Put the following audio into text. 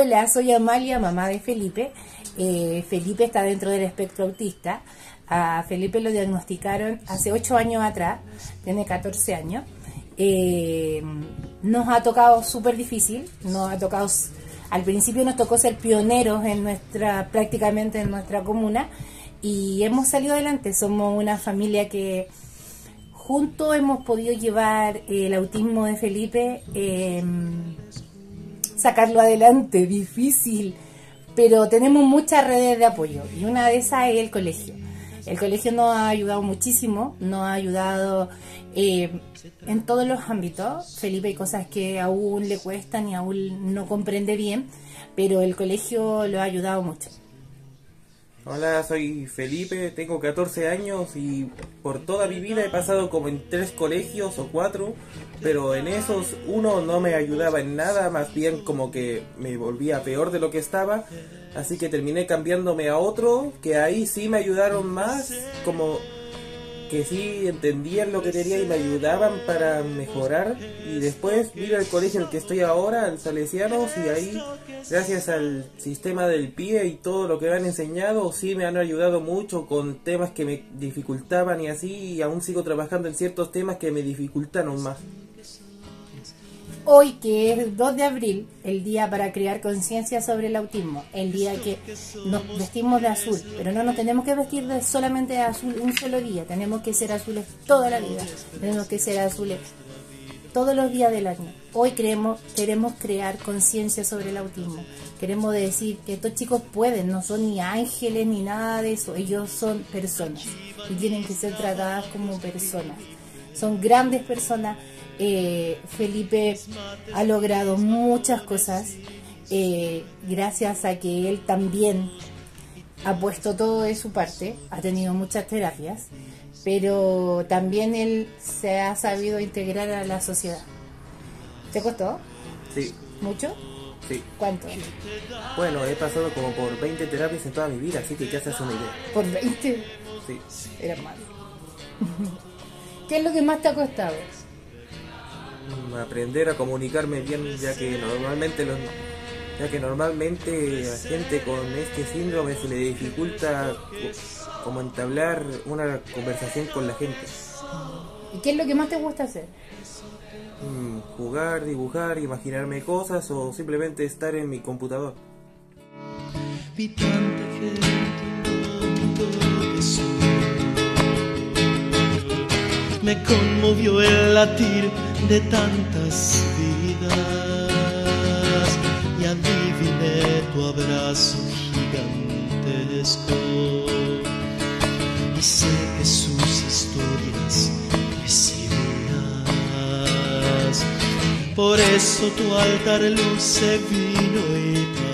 Hola, soy Amalia, mamá de Felipe. Felipe está dentro del espectro autista. A Felipe lo diagnosticaron hace 8 años atrás, tiene 14 años. Nos ha tocado súper difícil, al principio nos tocó ser pioneros prácticamente en nuestra comuna, y hemos salido adelante. Somos una familia que juntos hemos podido llevar el autismo de Felipe, sacarlo adelante, difícil, pero tenemos muchas redes de apoyo y una de esas es el colegio. El colegio nos ha ayudado muchísimo, nos ha ayudado en todos los ámbitos. Felipe hay cosas que aún le cuestan y aún no comprende bien, pero el colegio lo ha ayudado mucho. Hola, soy Felipe, tengo 14 años y por toda mi vida he pasado como en 3 colegios o 4, pero en esos uno no me ayudaba en nada, más bien como que me volvía peor de lo que estaba, así que terminé cambiándome a otro, que ahí sí me ayudaron más, como que sí entendían lo que quería y me ayudaban para mejorar, y después vine al colegio en el que estoy ahora, al Salesianos, y ahí gracias al sistema del PIE y todo lo que me han enseñado, sí me han ayudado mucho con temas que me dificultaban y así, y aún sigo trabajando en ciertos temas que me dificultaron más. Hoy, que es 2 de abril, el día para crear conciencia sobre el autismo, el día que nos vestimos de azul, pero no nos tenemos que vestir solamente de azul un solo día, tenemos que ser azules toda la vida, tenemos que ser azules todos los días del año. Hoy queremos crear conciencia sobre el autismo, queremos decir que estos chicos pueden, no son ni ángeles ni nada de eso, ellos son personas y tienen que ser tratadas como personas, son grandes personas. Felipe ha logrado muchas cosas gracias a que él también ha puesto todo de su parte, ha tenido muchas terapias, pero también él se ha sabido integrar a la sociedad. ¿Te costó? Sí. ¿Mucho? Sí. ¿Cuánto? Bueno, he pasado como por 20 terapias en toda mi vida, así que ya se hace una idea. ¿Por 20? Sí. Era malo. ¿Qué es lo que más te ha costado? Aprender a comunicarme bien, ya que normalmente a gente con este síndrome se le dificulta como entablar una conversación con la gente. ¿Y qué es lo que más te gusta hacer? Jugar, dibujar, imaginarme cosas o simplemente estar en mi computador. Vi tanta gente que soy. Me conmovió el latir de tantas vidas y adiviné tu abrazo gigantesco. Y sé que sus historias recibirás. Por eso tu altar luce vino y paz.